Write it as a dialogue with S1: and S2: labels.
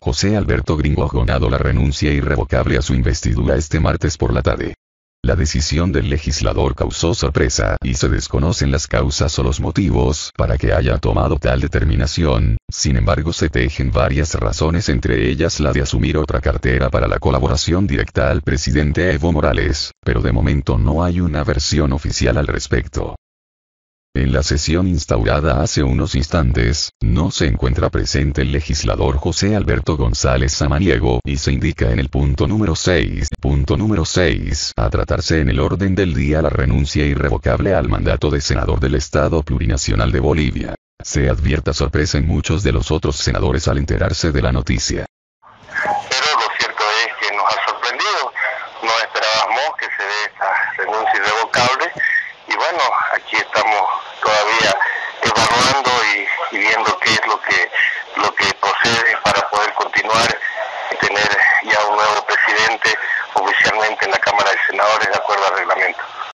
S1: José Alberto Gringo Gonado la renuncia irrevocable a su investidura este martes por la tarde. La decisión del legislador causó sorpresa y se desconocen las causas o los motivos para que haya tomado tal determinación. Sin embargo, se tejen varias razones, entre ellas la de asumir otra cartera para la colaboración directa al presidente Evo Morales, pero de momento no hay una versión oficial al respecto. En la sesión instaurada hace unos instantes, no se encuentra presente el legislador José Alberto González Samaniego y se indica en el punto número 6, a tratarse en el orden del día la renuncia irrevocable al mandato de senador del Estado Plurinacional de Bolivia. Se advierta sorpresa en muchos de los otros senadores al enterarse de la noticia.
S2: Pero lo cierto es que nos ha sorprendido, no esperábamos que se dé esta renuncia irrevocable y bueno, aquí estamos todavía evaluando y viendo qué es lo que procede para poder continuar y tener ya un nuevo presidente oficialmente en la Cámara de Senadores de acuerdo al reglamento.